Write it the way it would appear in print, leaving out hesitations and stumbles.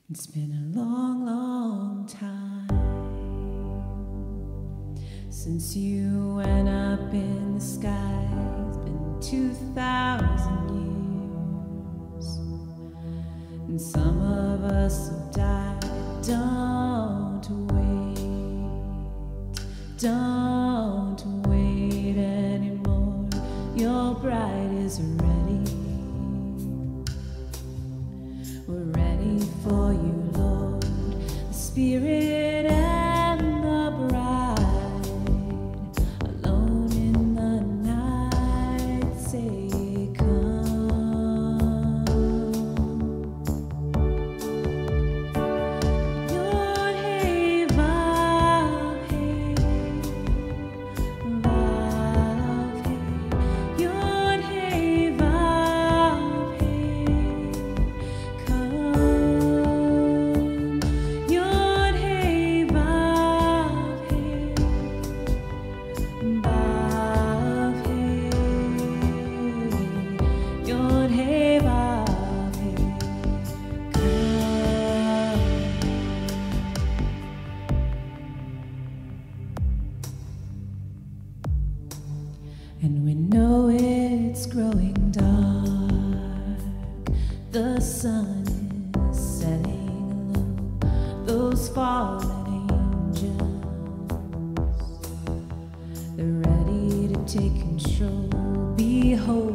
It's been a long, long time since you went up in the sky. It's been 2,000 years, and some of us have died. Don't wait anymore. Your bride is ready. We're ready for you, Lord. The Spirit and the bride, alone in the night, say, come. Yod Hey Vav Hey, Vav Hey. Yod Hey Vav Hey, come. Yod Hey Vav Hey, Vav Hey. Yod Hey Vav Hey, come. And we know it's growing dark. The sun is setting low. Those fallen angels, they're ready to take control. Behold,